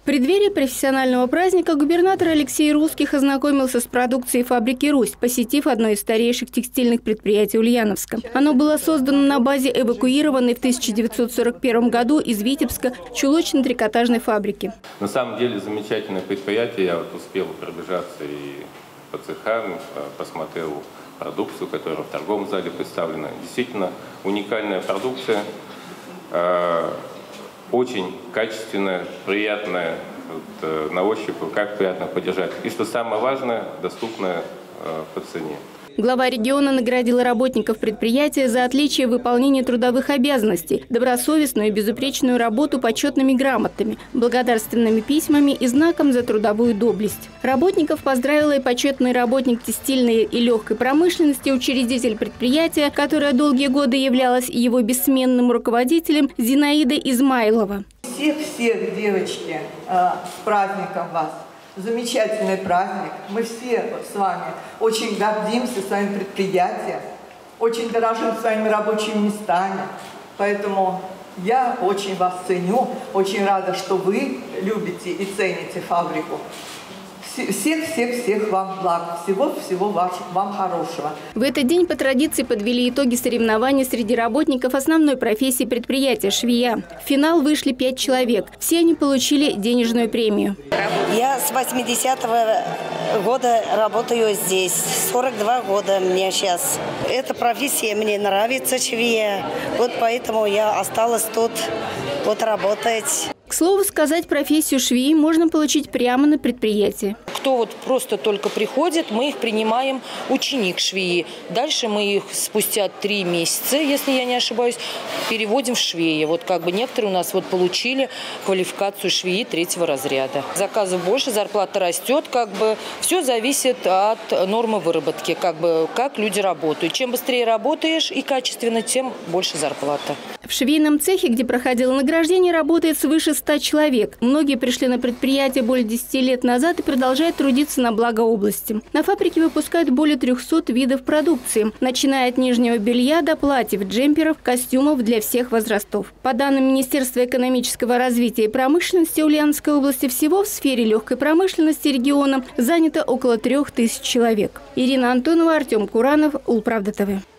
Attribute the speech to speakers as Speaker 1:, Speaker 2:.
Speaker 1: преддверии профессионального праздника губернатор Алексей Русских ознакомился с продукцией фабрики «Русь», посетив одно из старейших текстильных предприятий Ульяновска. Оно было создано на базе эвакуированной в 1941 году из Витебска чулочно-трикотажной фабрики.
Speaker 2: На самом деле замечательное предприятие. Я успел пробежаться и по цехам, посмотрел продукцию, которая в торговом зале представлена. Действительно уникальная продукция. Очень качественная, приятная на ощупь, как приятно подержать. И что самое важное, доступная по цене.
Speaker 1: Глава региона наградила работников предприятия за отличие в выполнении трудовых обязанностей, добросовестную и безупречную работу почетными грамотами, благодарственными письмами и знаком за трудовую доблесть. Работников поздравила и почетный работник текстильной и легкой промышленности, учредитель предприятия, которая долгие годы являлась его бессменным руководителем, Зинаида Измайлова.
Speaker 3: Всех девочки, с праздником вас! Замечательный праздник. Мы все с вами очень гордимся своим предприятием, очень дорожим своими рабочими местами. Поэтому я очень вас ценю, очень рада, что вы любите и цените фабрику. Всех вам благ, всего вам хорошего.
Speaker 1: В этот день по традиции подвели итоги соревнований среди работников основной профессии предприятия – швея. В финал вышли 5 человек. Все они получили денежную премию.
Speaker 4: Я с 80-го года работаю здесь. 42 года мне сейчас. Эта профессия мне нравится, швея. Вот поэтому я осталась тут работать.
Speaker 1: К слову сказать, профессию швеи можно получить прямо на предприятии.
Speaker 5: Кто вот просто только приходит, мы их принимаем ученик швеи. Дальше мы их спустя 3 месяца, если я не ошибаюсь, переводим в швеи. Вот как бы некоторые у нас вот получили квалификацию швеи 3-го разряда. Заказов больше, зарплата растет, как бы все зависит от нормы выработки, как люди работают. Чем быстрее работаешь и качественно, тем больше зарплата.
Speaker 1: В швейном цехе, где проходило награждение, работает свыше 100 человек. Многие пришли на предприятие более 10 лет назад и продолжают трудиться на благо области. На фабрике выпускают более 300 видов продукции, начиная от нижнего белья до платьев, джемперов, костюмов для всех возрастов. По данным Министерства экономического развития и промышленности Ульяновской области, всего в сфере легкой промышленности региона занято около 3000 человек. Ирина Антонова, Артем Куранов, Улправда ТВ.